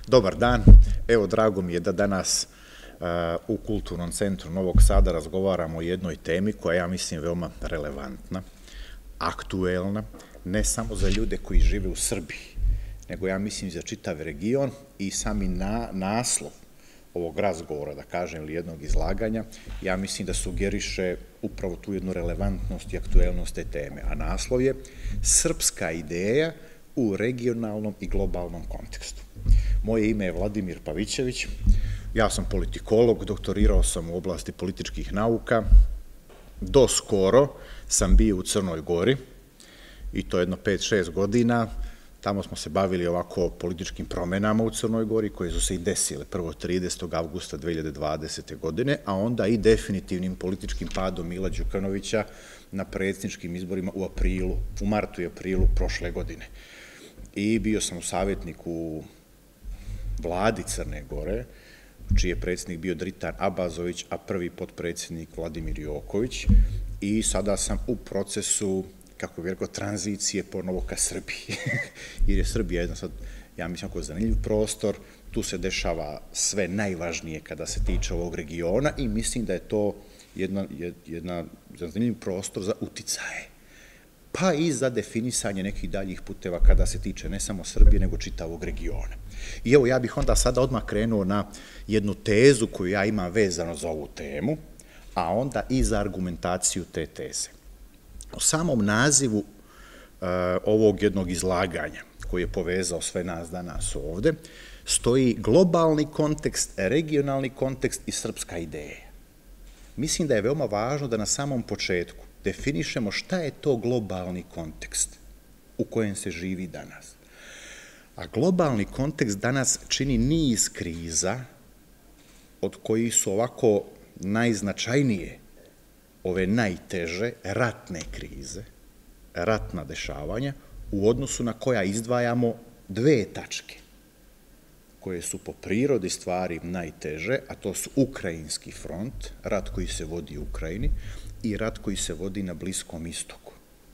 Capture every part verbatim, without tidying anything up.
Dobar dan, evo drago mi je da danas u Kulturnom centru Novog Sada razgovaramo o jednoj temi koja ja mislim veoma relevantna, aktuelna, ne samo za ljude koji žive u Srbiji, nego ja mislim za čitav region i sami naslov ovog razgovora, da kažem, ili jednog izlaganja, ja mislim da sugeriše upravo tu jednu relevantnost i aktuelnost te teme, a naslov je Srpska ideja u regionalnom i globalnom kontekstu. Moje ime je Vladimir Pavićević, ja sam politikolog, doktorirao sam u oblasti političkih nauka, do skoro sam bio u Crnoj Gori i to jedno pet šest godina, tamo smo se bavili ovako političkim promenama u Crnoj Gori koje su se i desile prvo tridesetog avgusta dve hiljade dvadesete. godine, a onda i definitivnim političkim padom Mila Đukanovića na predsjedničkim izborima u aprilu, u martu i aprilu prošle godine. I bio sam u savjetniku u vladi Crne Gore, čiji je predsjednik bio Dritan Abazović, a prvi potpredsjednik Vladimir Joković, i sada sam u procesu, kako bih rekao, tranzicije ponovo ka Srbiji, jer je Srbija jedan sad, ja mislim, ako je zanimljiv prostor, tu se dešava sve najvažnije kada se tiče ovog regiona i mislim da je to jedan zanimljiv prostor za uticaje, pa i za definisanje nekih daljih puteva kada se tiče ne samo Srbije, nego čitavog regiona. I evo, ja bih onda sada odmah krenuo na jednu tezu koju ja imam vezano za ovu temu, a onda i za argumentaciju te teze. U samom nazivu ovog jednog izlaganja, koji je povezao sve nas danas ovde, stoji globalni kontekst, regionalni kontekst i srpska ideja. Mislim da je veoma važno da na samom početku definišemo šta je to globalni kontekst u kojem se živi danas. A globalni kontekst danas čini niz kriza, od kojih su ovako najznačajnije ove najteže ratne krize, ratna dešavanja, u odnosu na koja izdvajamo dve tačke, koje su po prirodi stvari najteže, a to su Ukrajinski front, rat koji se vodi u Ukrajini, i rat koji se vodi na Bliskom istoku.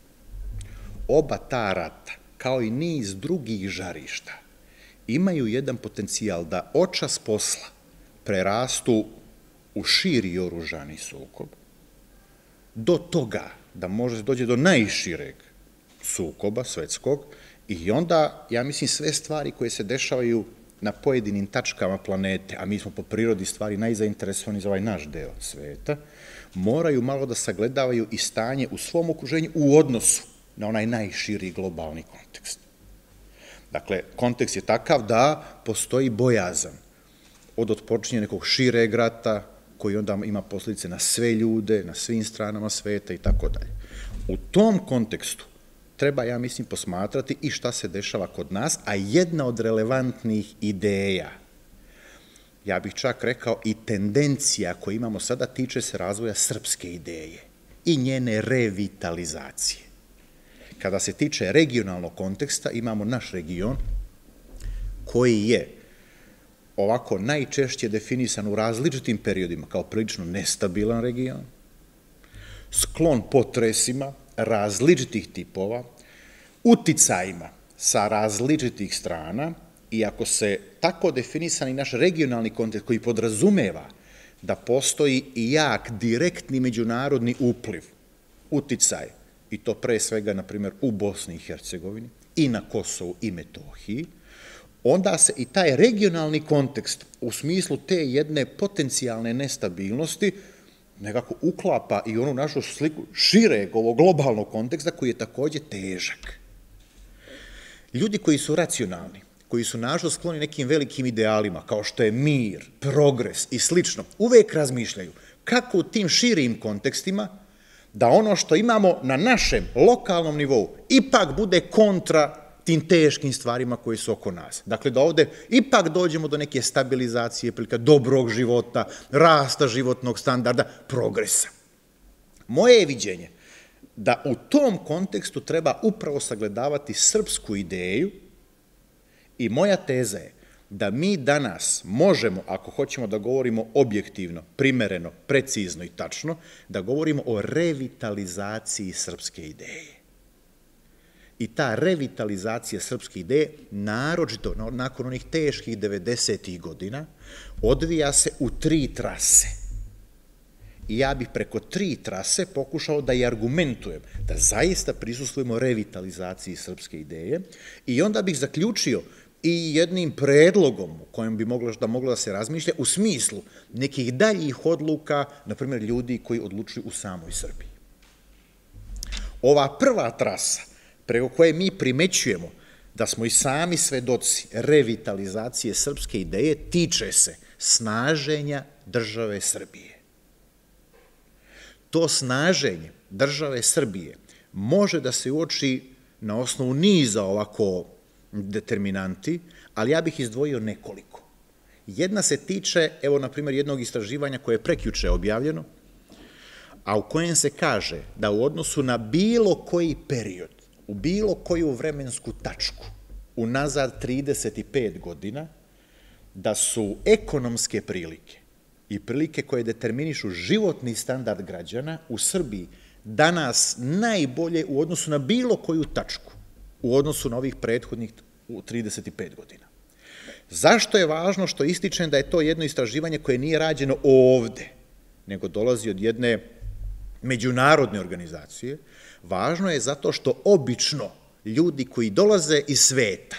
Oba ta rata, kao i niz drugih žarišta, imaju jedan potencijal da očas posla prerastu u širi oružani sukob, do toga da može dođe do najšireg sukoba svetskog i onda, ja mislim, sve stvari koje se dešavaju na pojedinim tačkama planete, a mi smo po prirodi stvari najzainteresovani za ovaj naš deo sveta, moraju malo da sagledavaju i stanje u svom okruženju u odnosu na onaj najširi globalni kontekst. Dakle, kontekst je takav da postoji bojazan od otpočinja nekog šireg rata, koji onda ima posljedice na sve ljude, na svim stranama sveta i tako dalje. U tom kontekstu treba, ja mislim, posmatrati i šta se dešava kod nas, a jedna od relevantnih ideja, ja bih čak rekao i tendencija koju imamo sada, tiče se razvoja srpske ideje i njene revitalizacije. Kada se tiče regionalnog konteksta, imamo naš region koji je ovako najčešće definisan u različitim periodima kao prilično nestabilan region, sklon potresima različitih tipova, uticajima sa različitih strana, i ako se tako definisani naš regionalni kontekst koji podrazumeva da postoji i jak, direktni međunarodni upliv, uticaj, i to pre svega, na primjer, u Bosni i Hercegovini i na Kosovu i Metohiji, onda se i taj regionalni kontekst u smislu te jedne potencijalne nestabilnosti nekako uklapa i onu našu sliku šireg ovog globalnog konteksta koji je takođe težak. Ljudi koji su racionalni, koji su nažalost skloni nekim velikim idealima, kao što je mir, progres i slično, uvek razmišljaju kako u tim širim kontekstima da ono što imamo na našem lokalnom nivou ipak bude kontra tim teškim stvarima koji su oko nas. Dakle, da ovde ipak dođemo do neke stabilizacije, prilika dobrog života, rasta životnog standarda, progresa. Moje je viđenje da u tom kontekstu treba upravo sagledavati srpsku ideju i moja teza je da mi danas možemo, ako hoćemo da govorimo objektivno, primereno, precizno i tačno, da govorimo o revitalizaciji srpske ideje. i ta revitalizacija srpske ideje, naročito nakon onih teških devedesetih godina, odvija se u tri trase. I ja bih preko tri trase pokušao da i argumentujem, da zaista prisustvujemo revitalizaciji srpske ideje i onda bih zaključio i jednim predlogom o kojem bi moglo da, moglo da se razmišlja u smislu nekih daljih odluka, na primjer ljudi koji odlučuju u samoj Srbiji. Ova prva trasa, preko koje mi primećujemo da smo i sami svedoci revitalizacije srpske ideje, tiče se snaženja države Srbije. To snaženje države Srbije može da se uoči na osnovu niza ovako determinanti, ali ja bih izdvojio nekoliko. Jedna se tiče, evo, na primjer, jednog istraživanja koje je prekjuče objavljeno, a u kojem se kaže da u odnosu na bilo koji period, u bilo koju vremensku tačku, unazad trideset pet godina, da su ekonomske prilike i prilike koje determinišu životni standard građana u Srbiji danas najbolje u odnosu na bilo koju tačku, u odnosu na ovih prethodnih trideset pet godina. Zašto je važno što ističem da je to jedno istraživanje koje nije rađeno ovde, nego dolazi od jedne međunarodne organizacije? Važno je zato što obično ljudi koji dolaze iz sveta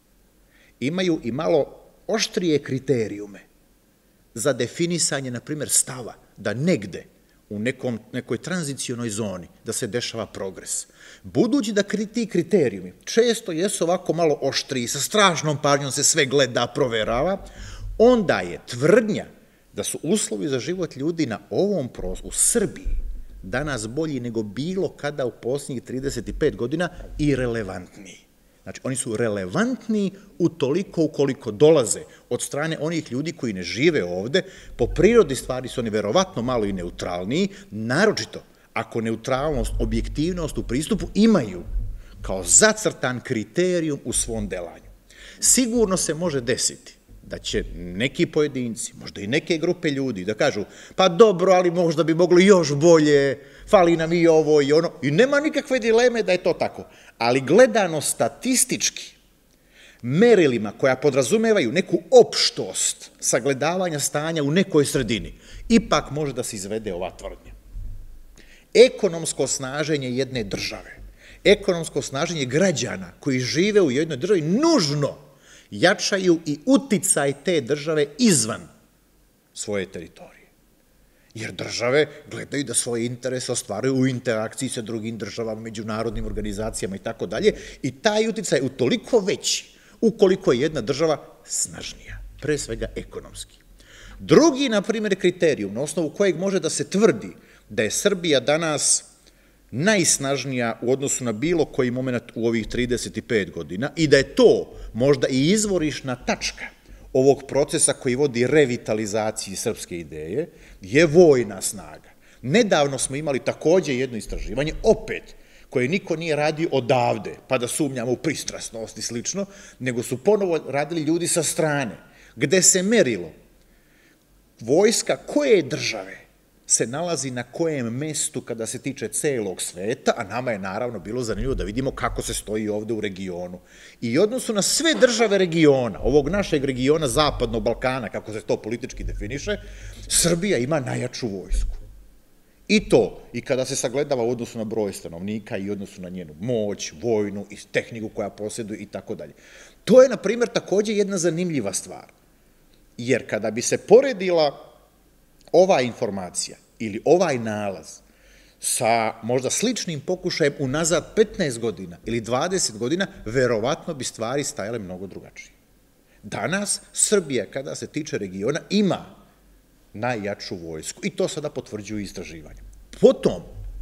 imaju i malo oštrije kriterijume za definisanje, na primjer, stava da negde u nekom, nekoj tranzicionoj zoni da se dešava progres. Budući da ti kriterijumi često jesu ovako malo oštriji, sa strašnom pažnjom se sve gleda, proverava, onda je tvrdnja da su uslovi za život ljudi na ovom prostoru, u Srbiji, danas bolji nego bilo kada u posljednjih trideset pet godina i relevantniji. Znači, oni su relevantniji utoliko ukoliko dolaze od strane onih ljudi koji ne žive ovde, po prirodi stvari su oni verovatno malo i neutralniji, naročito ako neutralnost, objektivnost u pristupu imaju kao zacrtan kriterijum u svom delanju. Sigurno se može desiti da će neki pojedinci, možda i neke grupe ljudi da kažu pa dobro, ali možda bi moglo još bolje, fali nam i ovo i ono, i nema nikakve dileme da je to tako. Ali gledano statistički, merilima koja podrazumevaju neku opštost sagledavanja stanja u nekoj sredini, ipak može da se izvede ova tvrdnja. Ekonomsko snaženje jedne države, ekonomsko snaženje građana koji žive u jednoj državi nužno jačaju i uticaj te države izvan svoje teritorije. Jer države gledaju da svoje interese ostvaruju u interakciji sa drugim državama, međunarodnim organizacijama i tako dalje, i taj uticaj je utoliko veći ukoliko je jedna država snažnija, pre svega ekonomski. Drugi, na primjer, kriterijum na osnovu kojeg može da se tvrdi da je Srbija danas najsnažnija u odnosu na bilo koji moment u ovih trideset pet godina i da je to možda i izvorišna tačka ovog procesa koji vodi revitalizaciji srpske ideje, je vojna snaga. Nedavno smo imali takođe jedno istraživanje, opet, koje niko nije radio odavde, pa da sumnjamo u pristrasnost i slično, nego su ponovo radili ljudi sa strane, gde se merilo vojska koje države se nalazi na kojem mestu kada se tiče celog sveta, a nama je naravno bilo zanimljivo da vidimo kako se stoji ovde u regionu. I odnosu na sve države regiona, ovog našeg regiona Zapadnog Balkana, kako se to politički definiše, Srbija ima najjaču vojsku. I to, i kada se sagledava u odnosu na broj stanovnika i odnosu na njenu moć, vojnu i tehniku koja posjeduje i tako dalje. To je, na primjer, takođe jedna zanimljiva stvar. Jer kada bi se poredila ova informacija ili ovaj nalaz sa možda sličnim pokušajem unazad petnaest godina ili dvadeset godina, verovatno bi stvari stajale mnogo drugačije. Danas Srbija, kada se tiče regiona, ima najjaču vojsku i to sada potvrđuju istraživanja. Potom,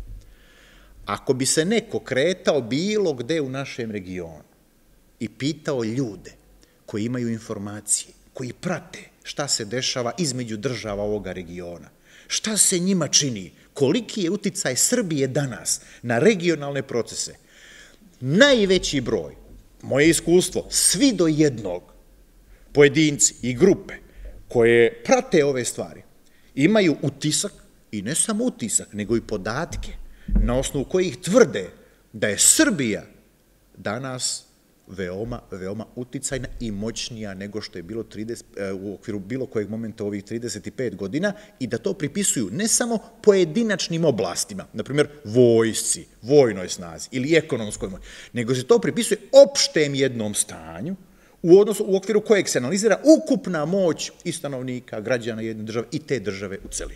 ako bi se neko kretao bilo gde u našem regionu i pitao ljude koji imaju informacije, koji prate šta se dešava između država ovoga regiona, šta se njima čini, koliki je uticaj Srbije danas na regionalne procese, najveći broj, moje iskustvo, svi do jednog, pojedinci i grupe koje prate ove stvari, imaju utisak, i ne samo utisak, nego i podatke, na osnovu kojih tvrde da je Srbija danas veoma, veoma uticajna i moćnija nego što je bilo u okviru bilo kojeg momenta ovih trideset pet godina i da to pripisuju ne samo pojedinačnim oblastima, na primjer vojsci, vojnoj snazi ili ekonomskoj moći, nego se to pripisuje opštem jednom stanju u odnosu u okviru kojeg se analizira ukupna moć i stanovnika, građana jedne države i te države u celini.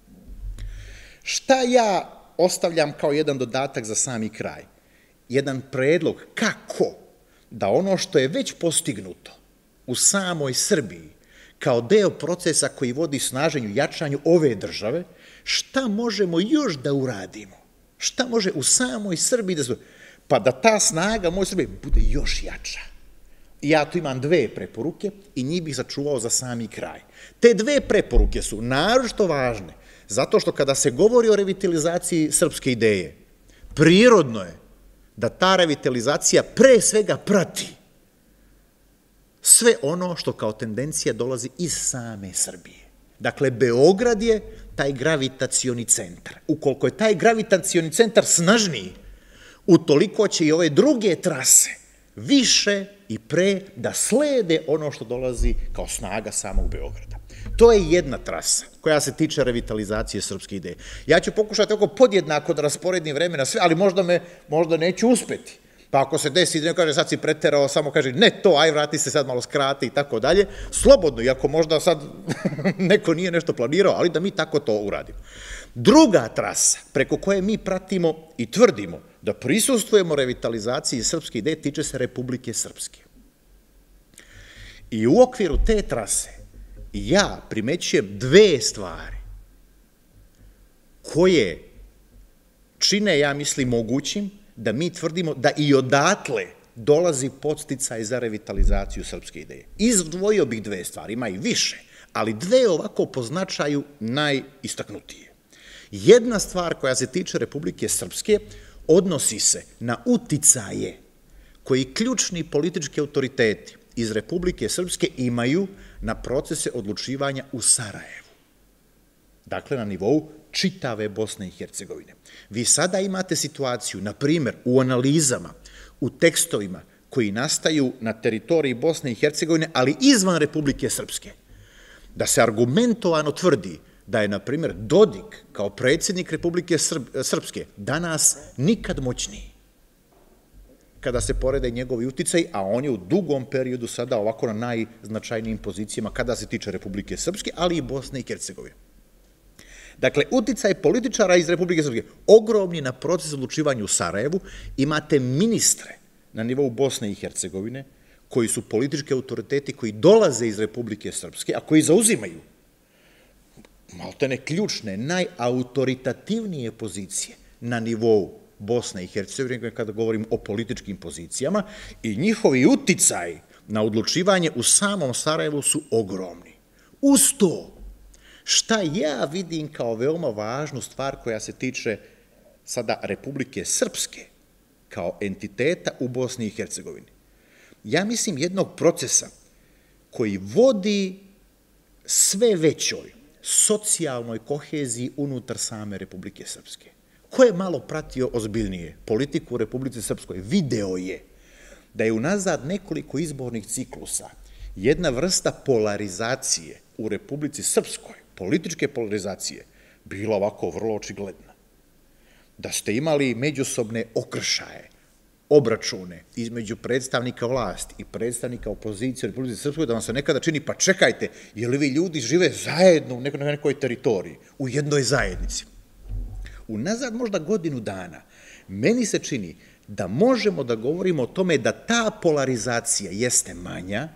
Šta ja ostavljam kao jedan dodatak za sami kraj? Jedan predlog kako da ono što je već postignuto u samoj Srbiji kao deo procesa koji vodi snaženju, jačanju ove države, šta možemo još da uradimo? Šta može u samoj Srbiji da se... Pa da ta snaga moje Srbije bude još jača. Ja tu imam dve preporuke i njih bih sačuvao za sami kraj. Te dve preporuke su naročito važne, zato što kada se govori o revitalizaciji srpske ideje, prirodno je da ta revitalizacija pre svega prati sve ono što kao tendencija dolazi iz same Srbije. Dakle, Beograd je taj gravitacioni centar. Ukoliko je taj gravitacioni centar snažniji, utoliko će i ove druge trase više i pre da slede ono što dolazi kao snaga samog Beograda. To je jedna trasa koja se tiče revitalizacije srpske ideje. Ja ću pokušati oko podjednako da rasporedim vreme na sve, ali možda me, možda neću uspeti. Pa ako se desi, ne kaže sad si preterao, samo kaže ne to, aj vrati se sad malo skrati i tako dalje, slobodno, iako možda sad neko nije nešto planirao, ali da mi tako to uradimo. Druga trasa preko koje mi pratimo i tvrdimo da prisustvujemo revitalizaciji srpske ideje tiče se Republike Srpske. I u okviru te trase ja primećujem dve stvari koje čine, ja mislim, mogućim da mi tvrdimo da i odatle dolazi podsticaj za revitalizaciju srpske ideje. Izdvojio bih dve stvari, ima i više, ali dve ovako po značaju najistaknutije. Jedna stvar koja se tiče Republike Srpske odnosi se na uticaje koji ključni politički autoriteti iz Republike Srpske imaju na procese odlučivanja u Sarajevu. Dakle, na nivou čitave Bosne i Hercegovine. Vi sada imate situaciju, na primjer, u analizama, u tekstovima koji nastaju na teritoriji Bosne i Hercegovine, ali izvan Republike Srpske, da se argumentovano tvrdi da je, na primjer, Dodik kao predsjednik Republike Srpske danas nikad moćniji kada se porede njegovi uticaj, a on je u dugom periodu sada ovako na najznačajnijim pozicijama kada se tiče Republike Srpske, ali i Bosne i Hercegovine. Dakle, uticaj političara iz Republike Srpske ogromni na proces odlučivanja u Sarajevu. Imate ministre na nivou Bosne i Hercegovine koji su politički autoriteti koji dolaze iz Republike Srpske, a koji zauzimaju maltene ključne, najautoritativnije pozicije na nivou Bosne i Hercegovine, kada govorim o političkim pozicijama, i njihovi uticaj na odlučivanje u samom Sarajevu su ogromni. Uz to, šta ja vidim kao veoma važnu stvar koja se tiče sada Republike Srpske kao entiteta u Bosni i Hercegovini? Ja mislim jednog procesa koji vodi sve većoj socijalnoj koheziji unutar same Republike Srpske. Ko je malo pratio ozbiljnije politiku u Republici Srpskoj, video je da je unazad nekoliko izbornih ciklusa jedna vrsta polarizacije u Republici Srpskoj, političke polarizacije, bila ovako vrlo očigledna. Da ste imali međusobne okršaje, obračune između predstavnika vlasti i predstavnika opozicije u Republici Srpskoj, da vam se nekada čini, pa čekajte, je li vi ljudi žive zajedno u nekoj teritoriji, u jednoj zajednici? Unazad možda godinu dana, meni se čini da možemo da govorimo o tome da ta polarizacija jeste manja,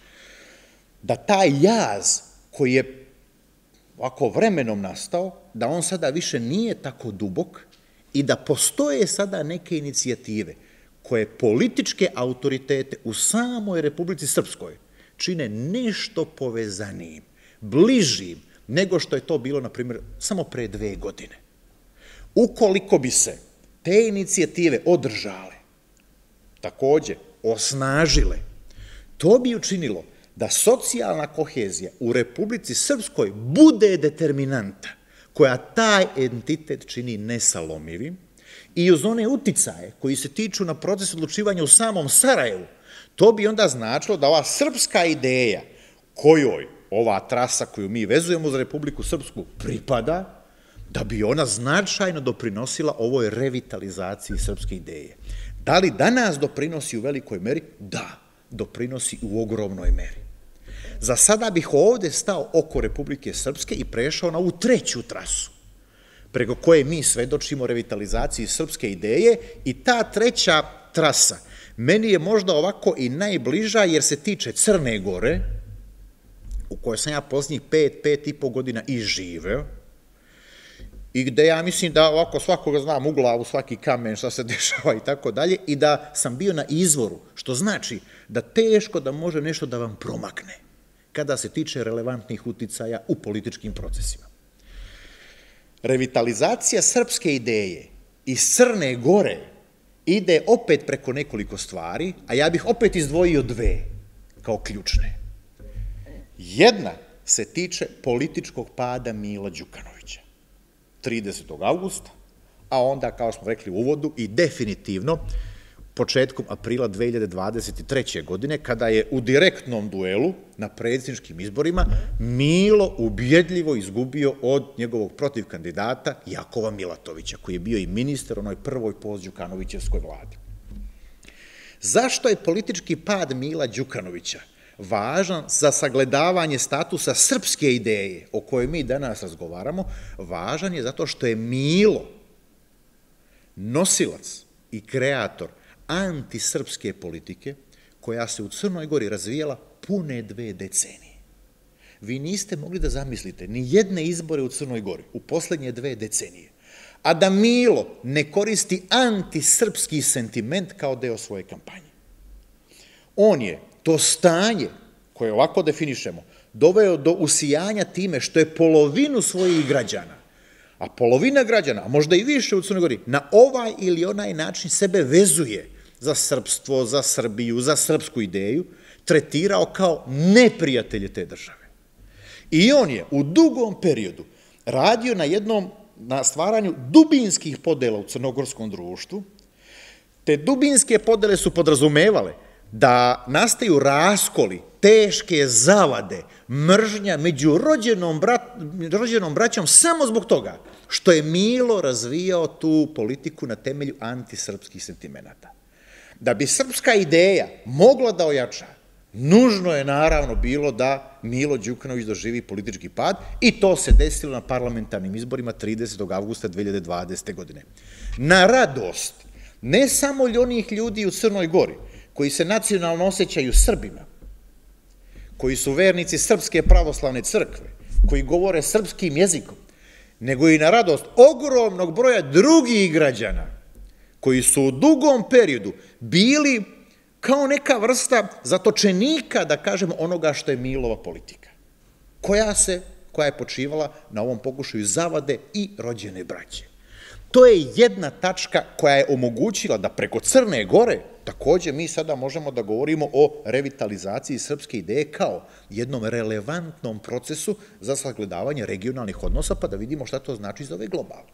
da taj jaz koji je ovako vremenom nastao, da on sada više nije tako dubok i da postoje sada neke inicijative koje političke autoritete u samoj Republici Srpskoj čine nešto povezanijim, bližim nego što je to bilo, na primjer, samo pre dve godine. Ukoliko bi se te inicijative održale, takođe osnažile, to bi učinilo da socijalna kohezija u Republici Srpskoj bude determinanta koja taj entitet čini nesalomivim i uz one uticaje koji se tiču na proces odlučivanja u samom Sarajevu, to bi onda značilo da ova srpska ideja kojoj ova trasa koju mi vezujemo za Republiku Srpsku pripada, da bi ona značajno doprinosila ovoj revitalizaciji srpske ideje. Da li danas doprinosi u velikoj meri? Da, doprinosi u ogromnoj meri. Za sada bih ovde stao oko Republike Srpske i prešao na ovu treću trasu, preko koje mi svedočimo revitalizaciji srpske ideje, i ta treća trasa meni je možda ovako i najbliža jer se tiče Crne Gore, u kojoj sam ja posljednjih pet, pet i po godina i živeo, i gde ja mislim da ovako svakoga znam u glavu, svaki kamen, šta se dešava i tako dalje, i da sam bio na izvoru, što znači da teško da može nešto da vam promakne kada se tiče relevantnih uticaja u političkim procesima. Revitalizacija srpske ideje iz Crne Gore ide opet preko nekoliko stvari, a ja bih opet izdvojio dve kao ključne. Jedna se tiče političkog pada Mila Đukanovića, tridesetog avgusta, a onda, kao smo rekli u uvodu, i definitivno početkom aprila dve hiljade dvadeset treće. godine, kada je u direktnom duelu na predsjedničkim izborima Milo ubjedljivo izgubio od njegovog protivkandidata Jakova Milatovića, koji je bio i ministar u onoj prvoj post-Đukanovićevskoj vladi. Zašto je politički pad Mila Đukanovića važan za sagledavanje statusa srpske ideje o kojoj mi danas razgovaramo? Važan je zato što je Milo nosilac i kreator antisrpske politike koja se u Crnoj Gori razvijala pune dve decenije. Vi niste mogli da zamislite ni jedne izbore u Crnoj Gori u poslednje dve decenije, a da Milo ne koristi antisrpski sentiment kao deo svoje kampanje. On je to stanje, koje ovako definišemo, doveo do usijanja time što je polovinu svojih građana, a polovina građana, a možda i više u Crnoj Gori, na ovaj ili onaj način sebe vezuje za srpstvo, za Srbiju, za srpsku ideju, tretirao kao neprijatelje te države. I on je u dugom periodu radio na jednom, na stvaranju dubinskih podela u crnogorskom društvu. Te dubinske podele su podrazumevale da nastaju raskoli, teške zavade, mržnja među rođenom, brat, rođenom braćom samo zbog toga što je Milo razvijao tu politiku na temelju antisrpskih sentimenata. Da bi srpska ideja mogla da ojača, nužno je naravno bilo da Milo Đukanović doživi politički pad, i to se desilo na parlamentarnim izborima tridesetog avgusta dve hiljade dvadesete. godine. Na radost ne samo onih ljudi u Crnoj Gori koji se nacionalno osjećaju Srbima, koji su vernici Srpske pravoslavne crkve, koji govore srpskim jezikom, nego i na radost ogromnog broja drugih građana koji su u dugom periodu bili kao neka vrsta zatočenika, da kažemo, onoga što je Milova politika, koja se, koja je počivala na ovom pokušaju zavade i rođene braće. To je jedna tačka koja je omogućila da preko Crne Gore takođe mi sada možemo da govorimo o revitalizaciji srpske ideje kao jednom relevantnom procesu za sagledavanje regionalnih odnosa, pa da vidimo šta to znači za ove globalne.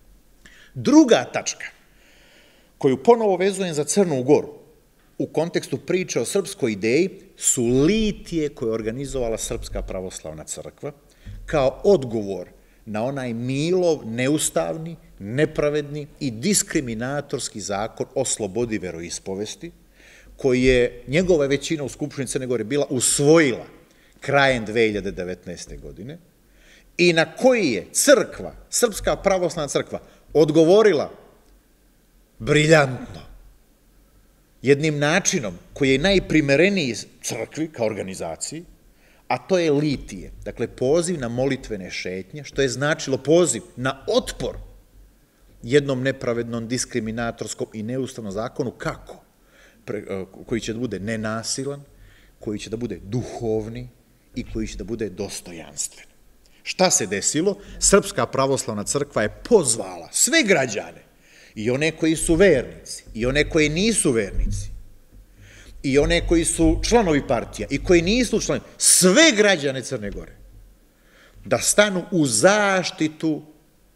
Druga tačka koju ponovo vezujem za Crnu Goru u kontekstu priče o srpskoj ideji su litije koje je organizovala Srpska pravoslavna crkva kao odgovor na onaj Milov neustavni, nepravedni i diskriminatorski zakon o slobodi veroispovesti, koji je njegova većina u Skupštini Crne Gore bila usvojila krajem dve hiljade devetnaeste. godine i na koji je crkva, Srpska pravoslavna crkva, odgovorila briljantno, jednim načinom koji je najprimereniji crkvi kao organizaciji, a to je litije, dakle poziv na molitvene šetnje, što je značilo poziv na otpor jednom nepravednom, diskriminatorskom i neustavnom zakonu. Kako? Koji će da bude nenasilan, koji će da bude duhovni i koji će da bude dostojanstven. Šta se desilo? Srpska pravoslavna crkva je pozvala sve građane, i one koji su vernici, i one koji nisu vernici, i one koji su članovi partija, i koji nisu članovi, sve građane Crne Gore, da stanu u zaštitu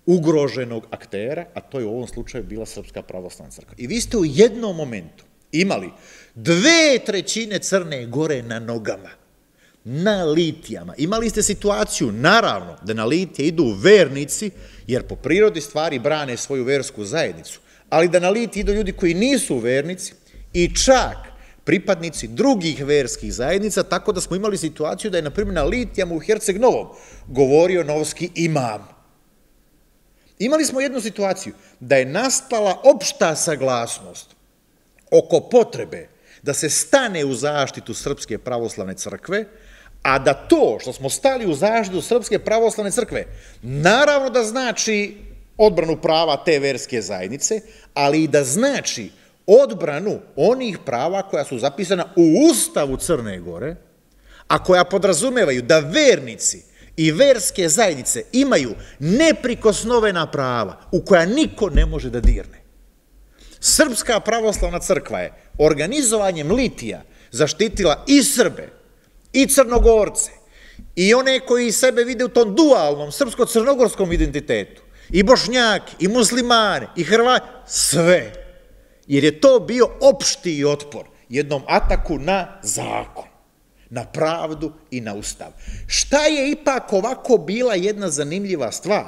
ugroženog aktera, a to je u ovom slučaju bila Srpska pravoslavna crkva. I vi ste u jednom momentu imali dve trećine Crne Gore na nogama, na litijama. Imali ste situaciju, naravno, da na litije idu vernici, jer po prirodi stvari brane svoju versku zajednicu, ali da na litije idu ljudi koji nisu vernici i čak pripadnici drugih verskih zajednica, tako da smo imali situaciju da je, na primjer, na litijama u Herceg Novom govorio novski imam. Imali smo jednu situaciju da je nastala opšta saglasnost oko potrebe da se stane u zaštitu Srpske pravoslavne crkve, a da to što smo stali u zaštitu Srpske pravoslavne crkve naravno da znači odbranu prava te verske zajednice, ali i da znači odbranu onih prava koja su zapisana u Ustavu Crne Gore, a koja podrazumevaju da vernici i verske zajednice imaju neprikosnovena prava u koja niko ne može da dirne. Srpska pravoslavna crkva je organizovanjem litija zaštitila i Srbe, i Crnogorce, i one koji sebe vide u tom dualnom srpsko-crnogorskom identitetu, i Bošnjake, i muslimane, i Hrvati, sve. Jer je to bio opšti otpor jednom ataku na zakon, na pravdu i na ustav. Šta je ipak ovako bila jedna zanimljiva stvar?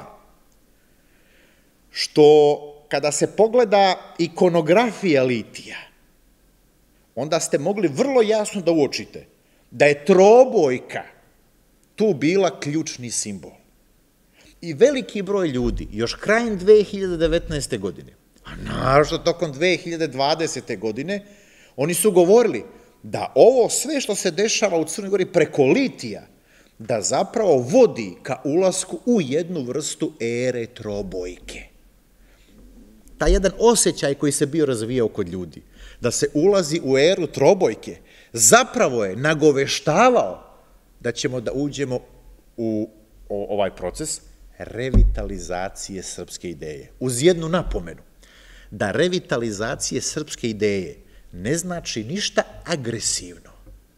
Što kada se pogleda ikonografija litija, onda ste mogli vrlo jasno da uočite da je trobojka tu bila ključni simbol. I veliki broj ljudi, još krajem dve hiljade devetnaeste. godine, a naravno tokom dve hiljade dvadesete. godine, oni su govorili da ovo sve što se dešava u Crnoj Gori preko litija, da zapravo vodi ka ulasku u jednu vrstu ere trobojke. Taj jedan osjećaj koji se bio razvijao kod ljudi, da se ulazi u eru trobojke, zapravo je nagoveštavao da ćemo da uđemo u ovaj proces revitalizacije srpske ideje. Uz jednu napomenu, da revitalizacije srpske ideje ne znači ništa agresivno,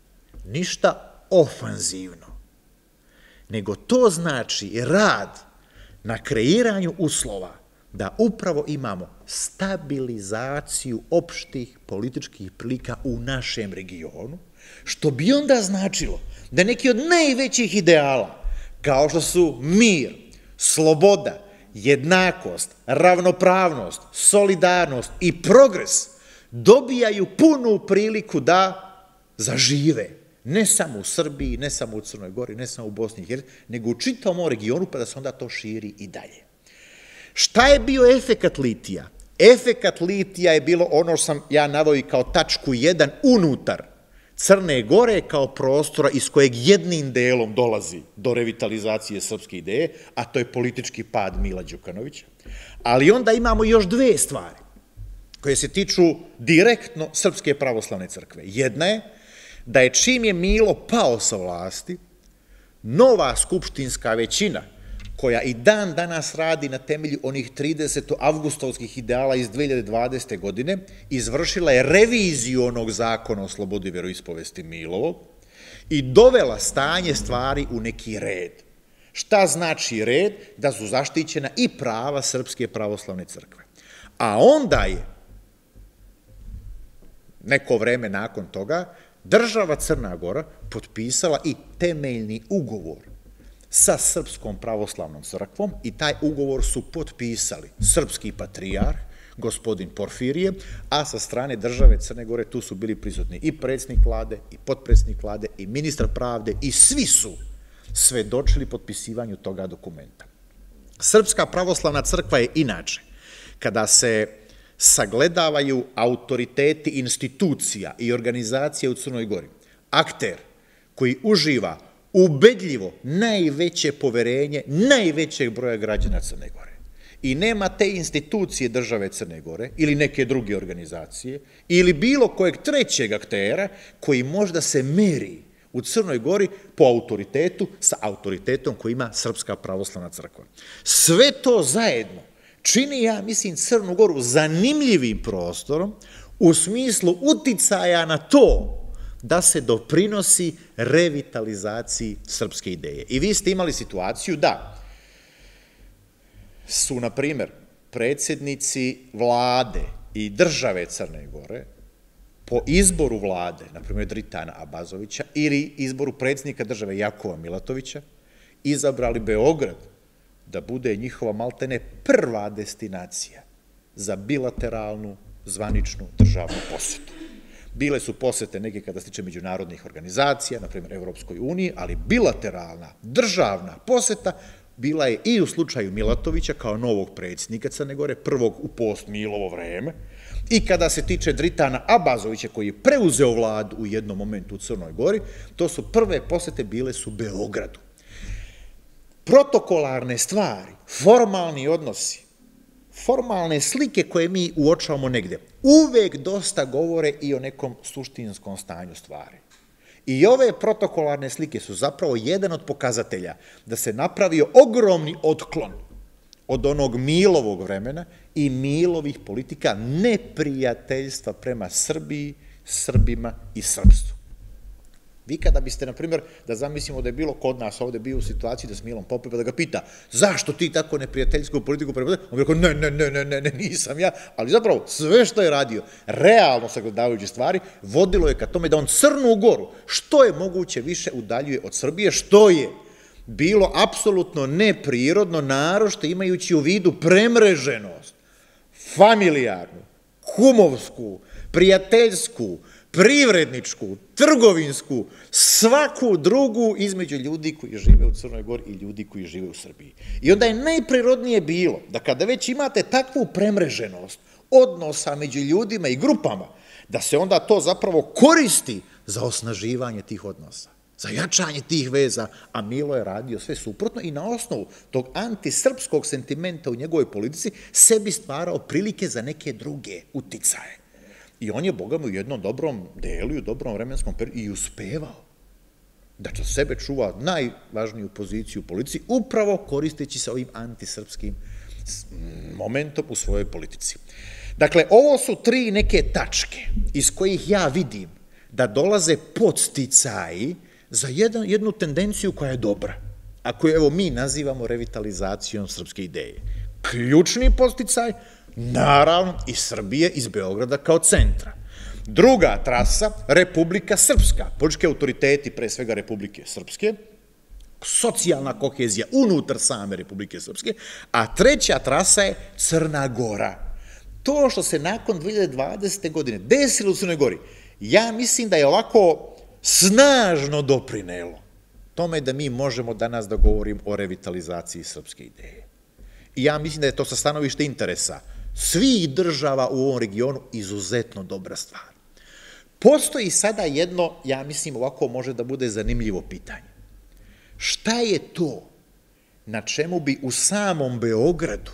ništa ofanzivno, nego to znači rad na kreiranju uslova da upravo imamo stabilizaciju opštih političkih prilika u našem regionu, što bi onda značilo da neki od najvećih ideala, kao što su mir, sloboda, jednakost, ravnopravnost, solidarnost i progres, dobijaju punu priliku da zažive, ne samo u Srbiji, ne samo u Crnoj Gori, ne samo u Bosni i Hercegovini, nego u čitavom ovom regionu, pa da se onda to širi i dalje. Šta je bio efekat litija? Efekat litija je bilo ono što sam ja naveo i kao tačku jedan unutar Crne Gore kao prostora iz kojeg jednim delom dolazi do revitalizacije srpske ideje, a to je politički pad Mila Đukanovića. Ali onda imamo još dve stvari koje se tiču direktno Srpske pravoslavne crkve. Jedna je da je čim je Milo pao sa vlasti, nova skupštinska većina, koja i dan danas radi na temelju onih trideset avgustovskih ideala iz dve hiljade dvadesete. godine, izvršila je reviziju onog zakona o slobodi veroispovesti Milovog i dovela stanje stvari u neki red. Šta znači red? Da su zaštićena i prava Srpske pravoslavne crkve. A onda je, neko vreme nakon toga, država Crna Gora potpisala i temeljni ugovor sa Srpskom pravoslavnom crkvom i taj ugovor su potpisali srpski patrijarh, gospodin Porfirije, a sa strane države Crne Gore tu su bili prisutni i predsjednik vlade, i potpredsjednik vlade, i ministar pravde, i svi su svedočili potpisivanju toga dokumenta. Srpska pravoslavna crkva je inače, kada se sagledavaju autoriteti institucija i organizacija u Crnoj Gori, akter koji uživa ubedljivo najveće poverenje najvećeg broja građana Crne Gore. I nema te institucije države Crne Gore ili neke druge organizacije ili bilo kojeg trećeg aktera koji možda se meri u Crnoj Gori po autoritetu sa autoritetom koji ima Srpska pravoslavna crkva. Sve to zajedno čini, ja mislim, Crnu Goru zanimljivim prostorom u smislu uticaja na to da se doprinosi revitalizaciji srpske ideje. I vi ste imali situaciju da su, na primjer, predsjednici vlade i države Crne Gore po izboru vlade, na primjer Dritana Abazovića, ili izboru predsjednika države Jakova Milatovića, izabrali Beograd da bude njihova maltene prva destinacija za bilateralnu, zvaničnu državnu posetu. Bile su posete neke kada se tiče međunarodnih organizacija, na primjer Evropskoj uniji, ali bilateralna, državna poseta bila je i u slučaju Milatovića kao novog predsjednika Crne Gore, prvog u post-Milovo vreme, i kada se tiče Dritana Abazovića koji je preuzeo vladu u jednom momentu u Crnoj Gori, to su prve posete bile su Beogradu. Protokolarne stvari, formalni odnosi, formalne slike koje mi uočavamo negde, uvek dosta govore i o nekom suštinskom stanju stvari. I ove protokolarne slike su zapravo jedan od pokazatelja da se napravio ogromni otklon od onog Milovog vremena i Milovih politika neprijateljstva prema Srbiji, Srbima i srpstvu. Vi kada biste, na primjer, da zamislimo da je bilo kod nas ovde bio u situaciji da s Milom Popović da ga pita zašto ti tako neprijateljsku politiku prema Srbiji, on bi rekao ne, ne, ne, ne, ne, ne, nisam ja, ali zapravo sve što je radio, realno sagledavajući stvari, vodilo je ka tome da on Crnu Goru što je moguće više udaljuje od Srbije, što je bilo apsolutno neprirodno, naročito imajući u vidu premreženost, familijarnu, kumovsku, prijateljsku, privredničku, trgovinsku, svaku drugu između ljudi koji žive u Crnoj Gori i ljudi koji žive u Srbiji. I onda je najprirodnije bilo da kada već imate takvu premreženost odnosa među ljudima i grupama, da se onda to zapravo koristi za osnaživanje tih odnosa, za jačanje tih veza, a Milo je radio sve suprotno i na osnovu tog antisrpskog sentimenta u njegovoj politici sebi stvarao prilike za neke druge uticaje. I on je, Boga mi, u jednom dobrom delu i u dobrom vremenskom periodu i uspevao da za sebe čuva najvažniju poziciju u politici, upravo koristeći se ovim antisrpskim momentom u svojoj politici. Dakle, ovo su tri neke tačke iz kojih ja vidim da dolaze podsticaji za jednu tendenciju koja je dobra, a koju, evo, mi nazivamo revitalizacijom srpske ideje. Ključni podsticaj, naravno, iz Srbije, iz Beograda kao centra. Druga trasa, Republika Srpska, politički autoriteti, pre svega Republike Srpske, socijalna kohezija unutar same Republike Srpske, a treća trasa je Crna Gora. To što se nakon dve hiljade dvadesete. godine desilo u Crnoj Gori, ja mislim da je ovako snažno doprinelo tome da mi možemo danas da govorimo o revitalizaciji srpske ideje. I ja mislim da je to sa stanovišta interesa svih država u ovom regionu izuzetno dobra stvar. Postoji sada jedno, ja mislim ovako može da bude zanimljivo pitanje. Šta je to na čemu bi u samom Beogradu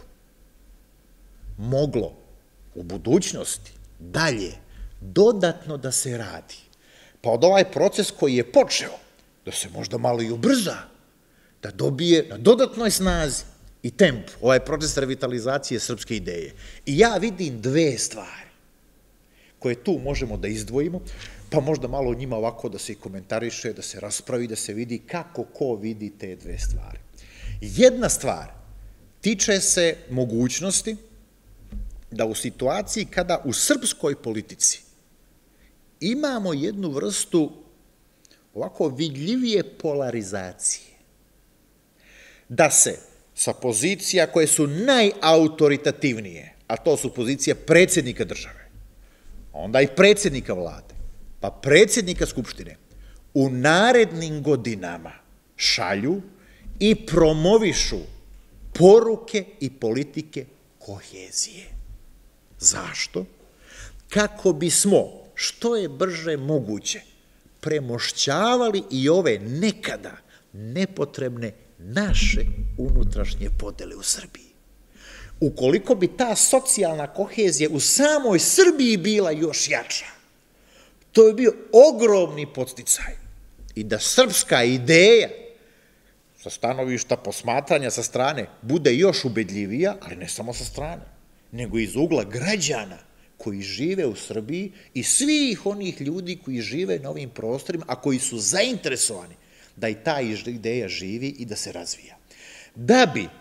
moglo u budućnosti dalje dodatno da se radi? Pa od ovaj proces koji je počeo, da se možda malo i ubrza, da dobije na dodatnoj snazi i tempu ovaj proces revitalizacije srpske ideje. I ja vidim dve stvari koje tu možemo da izdvojimo, pa možda malo o njima ovako da se i komentariše, da se raspravi, da se vidi kako ko vidi te dve stvari. Jedna stvar tiče se mogućnosti da u situaciji kada u srpskoj politici imamo jednu vrstu ovako vidljivije polarizacije, da se sa pozicija koje su najautoritativnije, a to su pozicije predsjednika države, onda i predsjednika vlade, pa predsjednika Skupštine, u narednim godinama šalju i promovišu poruke i politike kohezije. Zašto? Kako bismo što je brže moguće premošćavali i ove nekada nepotrebne naše unutrašnje podele u Srbiji. Ukoliko bi ta socijalna kohezija u samoj Srbiji bila još jača, to bi bio ogromni podsticaj i da srpska ideja sa stanovišta posmatranja sa strane bude još ubedljivija, ali ne samo sa strane, nego iz ugla građana koji žive u Srbiji i svih onih ljudi koji žive na ovim prostorima, a koji su zainteresovani da i ta ideja živi i da se razvija. Da bi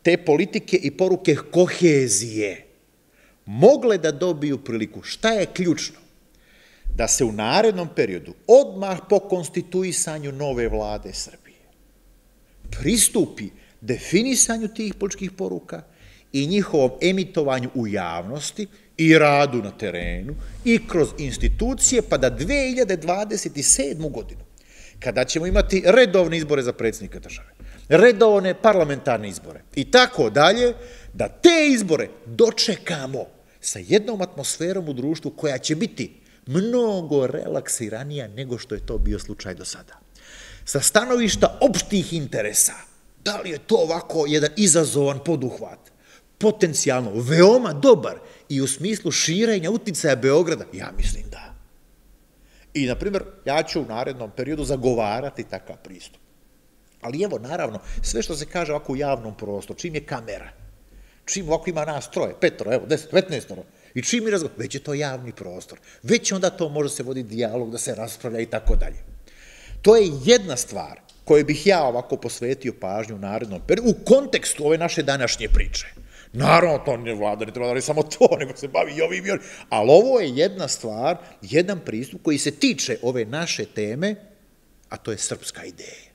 te politike i poruke kohezije mogle da dobiju priliku. Šta je ključno? Da se u narednom periodu, odmah po konstituisanju nove vlade Srbije, pristupi definisanju tih političkih poruka i njihovom emitovanju u javnosti i radu na terenu i kroz institucije, pa da dve hiljade dvadeset sedmu. godinu, kada ćemo imati redovne izbore za predsjednika države, redovne parlamentarne izbore i tako dalje, da te izbore dočekamo sa jednom atmosferom u društvu koja će biti mnogo relaksiranija nego što je to bio slučaj do sada. Sa stanovišta opštih interesa, da li je to ovako jedan izazovan poduhvat, potencijalno veoma dobar i u smislu širenja uticaja Beograda? Ja mislim da. I, na primjer, ja ću u narednom periodu zagovarati takav pristup. Ali evo, naravno, sve što se kaže ovako u javnom prostoru, čim je kamera, čim ovako ima nas troje, petoro, evo, deset, petnaestoro, i čim mi razgovaramo, već je to javni prostor, već onda to može se voditi dijalog, da se raspravlja i tako dalje. To je jedna stvar koju bih ja ovako posvetio pažnju u narednom periodu, u kontekstu ove naše današnje priče. Naravno, to ne vlada, ne treba da radi samo to, nego se bavi i ovim i ovim, ali ovo je jedna stvar, jedan pristup koji se tiče ove naše teme, a to je srpska ideja.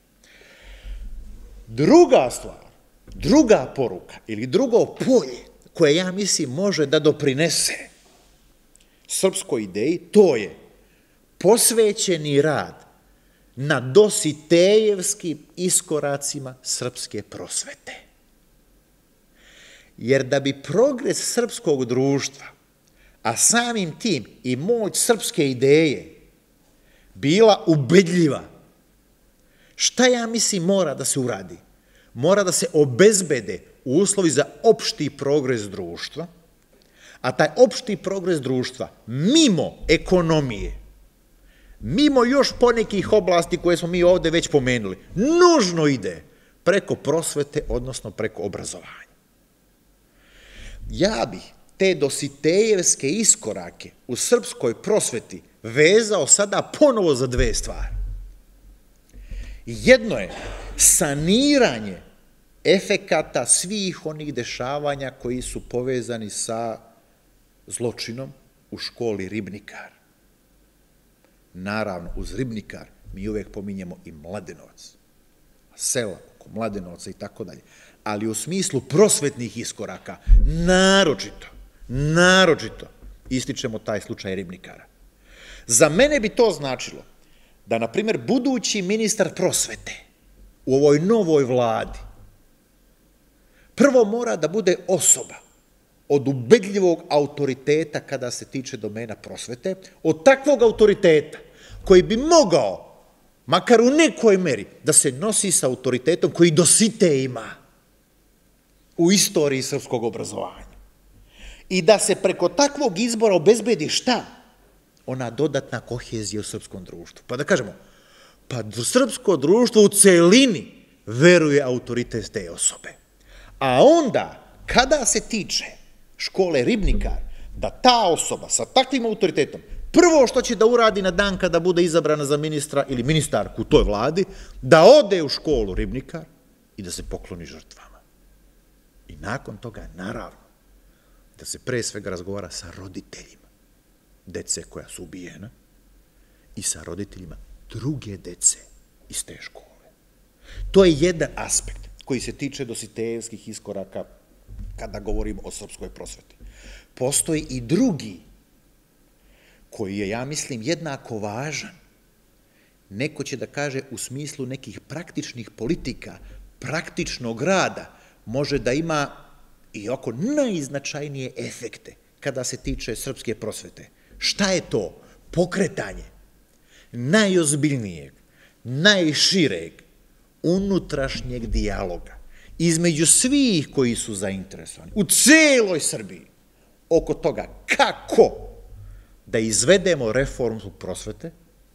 Druga stvar, druga poruka ili drugo polje koje, ja mislim, može da doprinese srpskoj ideji, to je posvećeni rad na dositejevskim iskoracima srpske prosvete. Jer da bi progres srpskog društva, a samim tim i moć srpske ideje, bila ubedljiva, šta, ja mislim, mora da se uradi? Mora da se obezbede uslovi za opšti progres društva, a taj opšti progres društva mimo ekonomije, mimo još ponekih oblasti koje smo mi ovde već pomenuli, nužno ide preko prosvete, odnosno preko obrazovanja. Ja bih te dositejevske iskorake u srpskoj prosveti vezao sada ponovo za dve stvari. Jedno je saniranje efekata svih onih dešavanja koji su povezani sa zločinom u školi Ribnikar. Naravno, uz Ribnikar mi uvek pominjemo i Mladenovac, sela oko Mladenovca i tako dalje, ali u smislu prosvetnih iskoraka, naročito, naročito ističemo taj slučaj Ribnikara. Za mene bi to značilo da, na primjer, budući ministar prosvete u ovoj novoj vladi prvo mora da bude osoba od ubedljivog autoriteta kada se tiče domena prosvete, od takvog autoriteta koji bi mogao, makar u nekoj meri, da se nosi sa autoritetom koji Dositej ima u istoriji srpskog obrazovanja. I da se preko takvog izbora obezbedi šta? Ona dodatna kohezija u srpskom društvu. Pa da kažemo, pa srpsko društvo u celini veruje autoritet te osobe. A onda, kada se tiče škole Ribnikar, da ta osoba sa takvim autoritetom, prvo što će da uradi na dan kada bude izabrana za ministra ili ministarku u toj vladi, da ode u školu Ribnikar i da se pokloni žrtvama. I nakon toga, naravno, da se pre svega razgovara sa roditeljima dece koja su ubijena i sa roditeljima druge dece iz te škole. To je jedan aspekt koji se tiče dositejevskih iskoraka kada govorimo o srpskoj prosveti. Postoji i drugi koji je, ja mislim, jednako važan. Neko će da kaže u smislu nekih praktičnih politika, praktičnog rada, može da ima i oko najznačajnije efekte kada se tiče srpske prosvete. Šta je to? Pokretanje najozbiljnijeg, najšireg, unutrašnjeg dijaloga između svih koji su zainteresovani u celoj Srbiji oko toga kako da izvedemo reformu prosvete,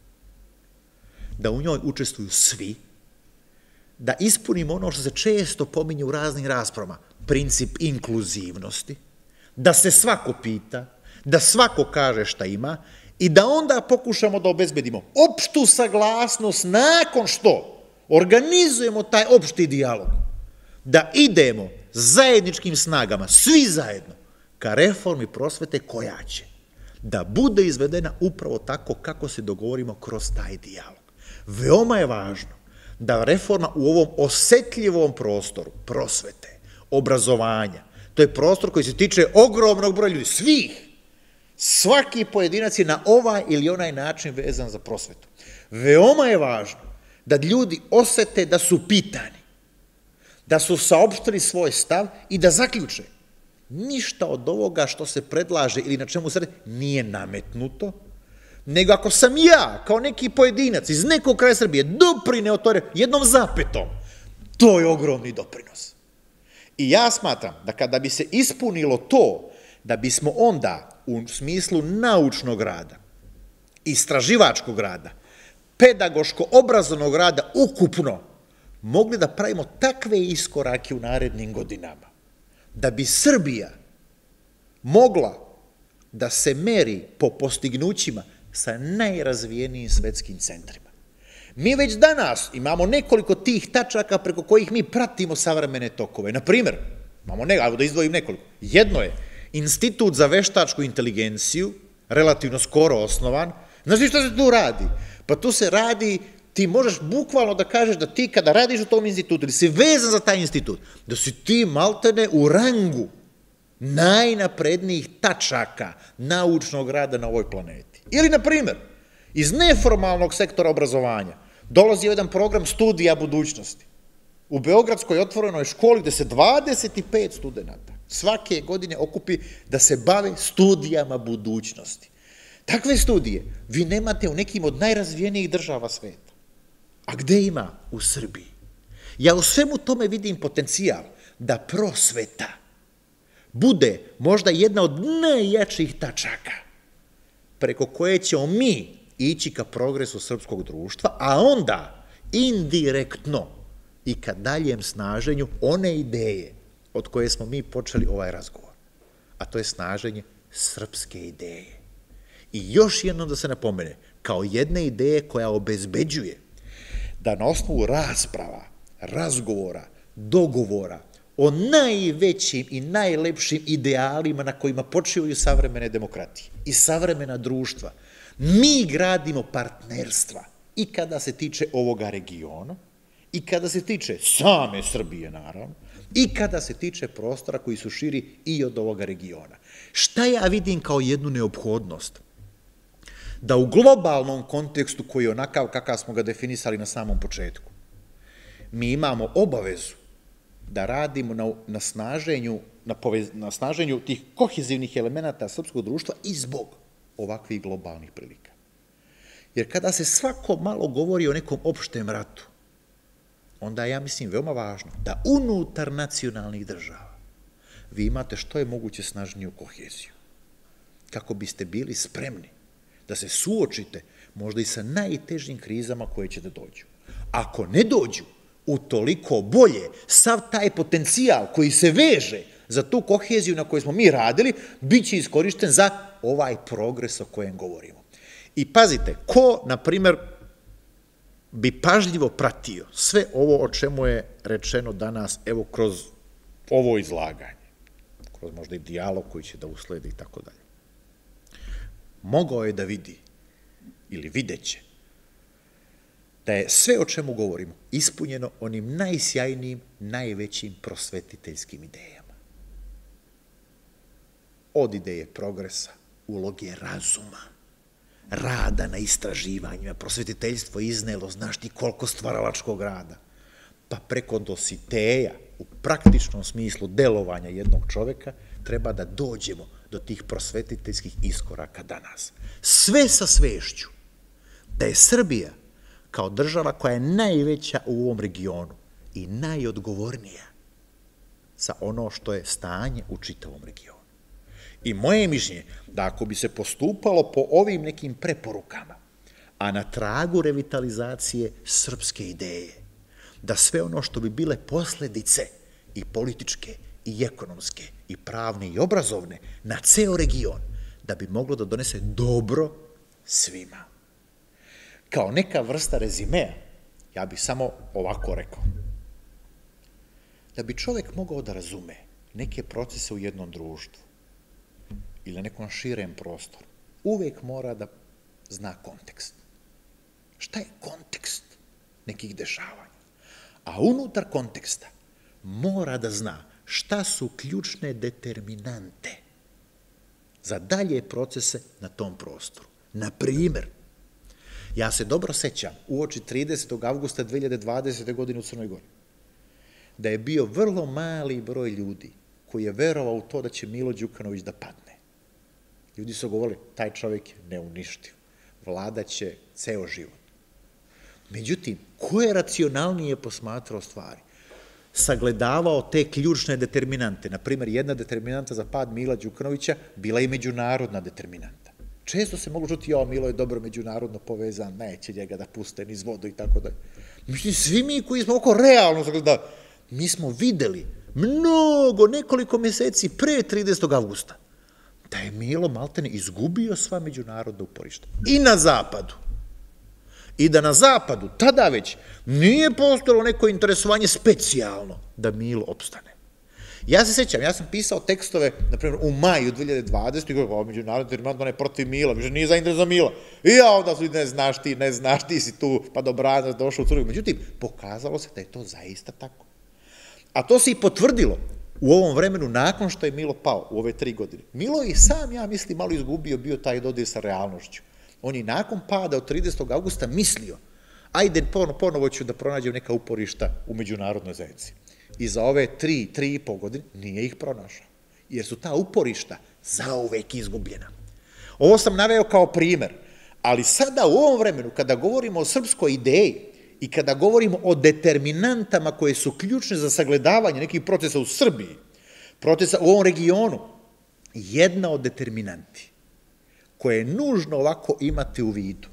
da u njoj učestvuju svi, da ispunimo ono što se često pominje u raznim raspravama, princip inkluzivnosti, da se svako pita, da svako kaže šta ima i da onda pokušamo da obezbedimo opštu saglasnost nakon što organizujemo taj opšti dijalog, da idemo zajedničkim snagama, svi zajedno, ka reformi prosvete koja će da bude izvedena upravo tako kako se dogovorimo kroz taj dijalog. Veoma je važno da reforma u ovom osetljivom prostoru prosvete, obrazovanja, to je prostor koji se tiče ogromnog broja ljudi, svih, svaki pojedinac je na ovaj ili onaj način vezan za prosvetu. Veoma je važno da ljudi osete da su pitani, da su saopštili svoj stav i da zaključe. Ništa od ovoga što se predlaže ili na čemu se radi nije nametnuto, nego ako sam ja, kao neki pojedinac iz nekog kraja Srbije, doprineo to jednom zapetom, to je ogromni doprinos. I ja smatram da kada bi se ispunilo to, da bismo onda u smislu naučnog rada, istraživačkog rada, pedagoško-obrazovnog rada ukupno mogli da pravimo takve iskorake u narednim godinama, da bi Srbija mogla da se meri po postignućima sa najrazvijenijim svetskim centrima. Mi već danas imamo nekoliko tih tačaka preko kojih mi pratimo savremene tokove. Naprimer, imamo nekoliko, da izdvojim nekoliko. Jedno je Institut za veštačku inteligenciju, relativno skoro osnovan. Znaš li što se tu radi? Pa tu se radi, ti možeš bukvalno da kažeš da ti kada radiš u tom institutu ili si vezan za taj institut, da si ti maltene u rangu najnaprednijih tačaka naučnog rada na ovoj planeti. Ili, na primjer, iz neformalnog sektora obrazovanja dolazi jedan program studija budućnosti. U Beogradskoj otvorenoj školi gde se dvadeset pet studenta svake godine okupi da se bave studijama budućnosti. Takve studije vi nemate u nekim od najrazvijenijih država sveta. A gde ima? U Srbiji. Ja u svemu tome vidim potencijal da prosveta bude možda jedna od najjačih tačaka preko koje ćemo mi ići ka progresu srpskog društva, a onda indirektno i ka daljem snaženju one ideje od koje smo mi počeli ovaj razgovor, a to je snaženje srpske ideje. I još jednom da se napomene, kao jedne ideje koja obezbeđuje da na osnovu rasprava, razgovora, dogovora o najvećim i najlepšim idealima na kojima počivaju savremene demokratije i savremena društva, mi gradimo partnerstva i kada se tiče ovoga regiona, i kada se tiče same Srbije, naravno, i kada se tiče prostora koji su širi i od ovoga regiona. Šta ja vidim kao jednu neophodnost? Da u globalnom kontekstu, koji je onakav kakav smo ga definisali na samom početku, mi imamo obavezu da radimo na, na, snaženju, na, povez, na snaženju tih kohezivnih elemenata srpskog društva i zbog ovakvih globalnih prilika. Jer kada se svako malo govori o nekom opštem ratu, onda je, ja mislim, veoma važno da unutar nacionalnih država vi imate što je moguće snažniju koheziju, kako biste bili spremni da se suočite možda i sa najtežim krizama koje će da dođu. Ako ne dođu, utoliko bolje sav taj potencijal koji se veže za tu koheziju na kojoj smo mi radili, bit će iskorišten za ovaj progres o kojem govorimo. I pazite, ko, na primer, bi pažljivo pratio sve ovo o čemu je rečeno danas, evo, kroz ovo izlaganje, kroz možda i dijalog koji će da usledi i tako dalje, mogao je da vidi ili videće da je sve o čemu govorimo ispunjeno onim najsjajnijim, najvećim prosvetiteljskim idejama. Od ideje progresa, uloge razuma, rada na istraživanjima, prosvetiteljstvo iznelo, znaš ti koliko stvaralačkog rada, pa preko dositeja, u praktičnom smislu delovanja jednog čoveka, treba da dođemo do tih prosvetiteljskih iskoraka danas. Sve sa svešću da je Srbija kao država koja je najveća u ovom regionu i najodgovornija za ono što je stanje u čitavom regionu. I moje mišljenje da ako bi se postupalo po ovim nekim preporukama, a na tragu revitalizacije srpske ideje, da sve ono što bi bile posledice i političke, i ekonomske, i pravne, i obrazovne, na ceo region, da bi moglo da donese dobro svima. Kao neka vrsta rezimea, ja bih samo ovako rekao. Da bi čovek mogao da razume neke procese u jednom društvu ili na nekom širem prostoru, uvek mora da zna kontekst. Šta je kontekst nekih dešavanja? A unutar konteksta mora da zna šta su ključne determinante za dalje procese na tom prostoru. Na primer, ja se dobro sećam uoči tridesetog avgusta dve hiljade dvadesete. godine u Crnoj Gori, da je bio vrlo mali broj ljudi koji je verovao u to da će Milo Đukanović da padne. Ljudi su govorili, taj čovjek je neuništiv, vladaće ceo život. Međutim, ko je racionalnije posmatrao stvari? Sagledavao te ključne determinante. Naprimjer, jedna determinanta za pad Mila Đukanovića bila i međunarodna determinanta. Često se moglo čuti, jo, Milo je dobro međunarodno povezan, neće njega da puste niz vodu i tako dalje. Međutim, svi mi koji smo oko realno sagledali, mi smo videli mnogo, nekoliko meseci pre tridesetog avgusta, da je Milo maltene izgubio sva međunarodna uporišta. I na zapadu. I da na zapadu, tada već, nije postojalo neko interesovanje specijalno da Milo opstane. Ja se sećam, ja sam pisao tekstove, na primjer, u maju dve hiljade dvadesete. i govorio, međunarodni determinant, on je protiv Mila, više nije zainteresovan za Mila. I ja onda su, ne znaš ti, ne znaš ti si tu, pa dobro, došao u Crnu. Međutim, pokazalo se da je to zaista tako. A to se i potvrdilo u ovom vremenu nakon što je Milo pao u ove tri godine. Milo je sam, ja mislim, malo izgubio bio taj dodir sa realnošću. On je nakon pada od tridesetog avgusta mislio, ajde, ponovo ću da pronađem neka uporišta u međunarodnoj zajednici. I za ove tri, tri i po godine nije ih pronašao, jer su ta uporišta zauvek izgubljena. Ovo sam naveo kao primer, ali sada u ovom vremenu, kada govorimo o srpskoj ideji i kada govorimo o determinantama koje su ključne za sagledavanje nekih procesa u Srbiji, procesa u ovom regionu, jedna od determinanti koje je nužno ovako imati u vidu,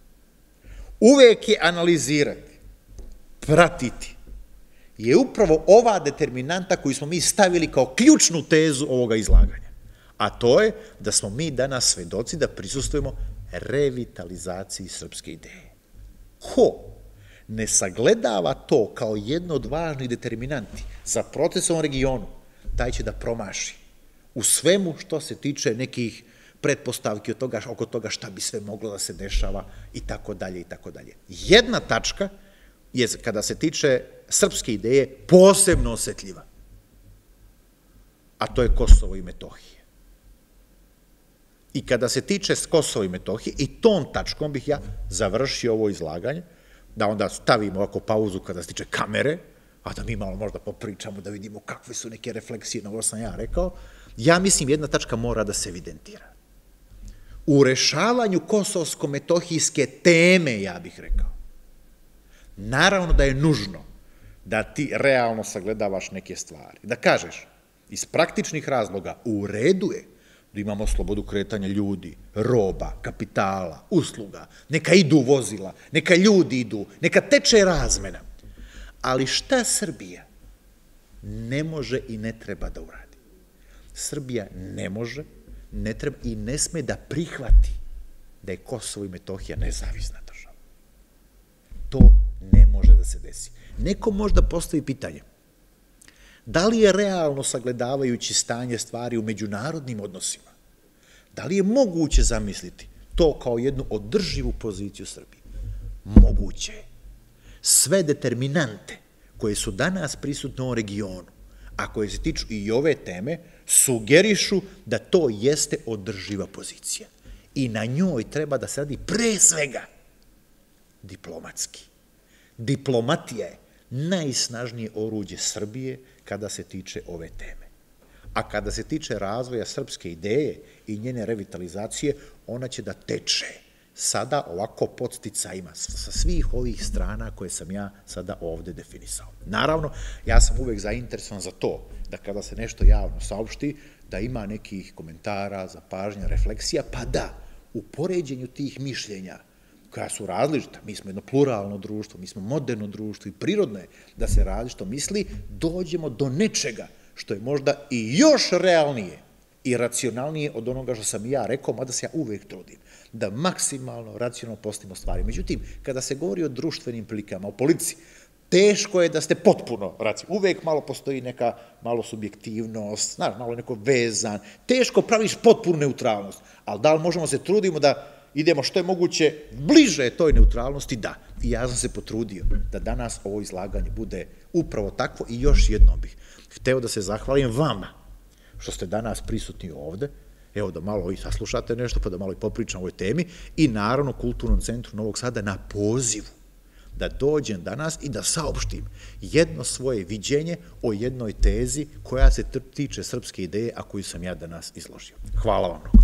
uvek je analizirati, pratiti, je upravo ova determinanta koju smo mi stavili kao ključnu tezu ovoga izlaganja. A to je da smo mi danas svedoci da prisustujemo revitalizaciji srpske ideje. Ko ne sagledava to kao jedno od važnih determinanti za proces u ovom regionu, taj će da promaši u svemu što se tiče nekih pretpostavki oko toga šta bi sve moglo da se dešava i tako dalje i tako dalje. Jedna tačka je, kada se tiče srpske ideje, posebno osetljiva, a to je Kosovo i Metohija. I kada se tiče Kosova i Metohije, i tom tačkom bih ja završio ovo izlaganje, da onda stavimo ovako pauzu kada se tiče kamere, a da mi malo možda popričamo, da vidimo kakve su neke refleksije na ovo sam ja rekao, ja mislim jedna tačka mora da se evidentira. U rešavanju kosovsko-metohijske teme, ja bih rekao, naravno da je nužno da ti realno sagledavaš neke stvari. Da kažeš, iz praktičnih razloga, u redu je da imamo slobodu kretanja ljudi, roba, kapitala, usluga, neka idu vozila, neka ljudi idu, neka teče razmena. Ali šta Srbija ne može i ne treba da uradi? Srbija ne može, ne treba i ne sme da prihvati da je Kosovo i Metohija nezavisna država. To ne može da se desi. Neko možda postavi pitanje, da li je realno sagledavajući stanje stvari u međunarodnim odnosima, da li je moguće zamisliti to kao jednu održivu poziciju Srbije? Moguće je. Sve determinante koje su danas prisutne u ovom regionu, a koje se tiču i ove teme, sugerišu da to jeste održiva pozicija. I na njoj treba da se radi pre svega diplomatski. Diplomatija je najsnažnije oruđe Srbije kada se tiče ove teme. A kada se tiče razvoja srpske ideje i njene revitalizacije, ona će da teče sada ovako podsticajima sa svih ovih strana koje sam ja sada ovde definisao. Naravno, ja sam uvek zainteresovan za to da kada se nešto javno saopšti, da ima nekih komentara, zapažnja, refleksija, pa da u poređenju tih mišljenja koja su različita, mi smo jedno pluralno društvo, mi smo moderno društvo i prirodno je da se različito misli, dođemo do nečega što je možda i još realnije i racionalnije od onoga što sam ja rekao, mada se ja uvek trudim, da maksimalno racionalno postavimo stvari. Međutim, kada se govori o društvenim prilikama, o politici, teško je da ste potpuno racionalni. Uvek malo postoji neka malo subjektivnost, znaš, malo neko vezan. Teško praviš potpunu neutralnost, ali da li možemo se trudimo da idemo što je moguće bliže toj neutralnosti? Da. I ja sam se potrudio da danas ovo izlaganje bude upravo takvo i još jednom bih hteo da se zahvalim vama što ste danas prisutni ovde, evo da malo i saslušate nešto, pa da malo i popričam o ovoj temi i naravno Kulturnom centru Novog Sada na pozivu da dođem danas i da saopštim jedno svoje viđenje o jednoj tezi koja se tiče srpske ideje, a koju sam ja danas izložio. Hvala vam mnogo.